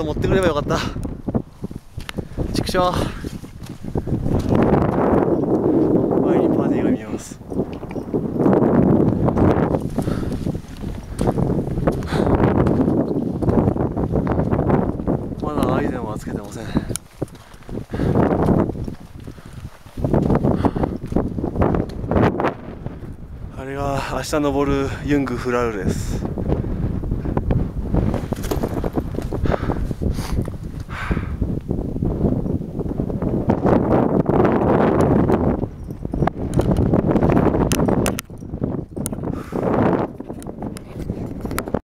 ト持ってくればよかった。畜生。前にパディが見えます。まだアイゼンはつけてません。あれが明日登るユングフラウルです。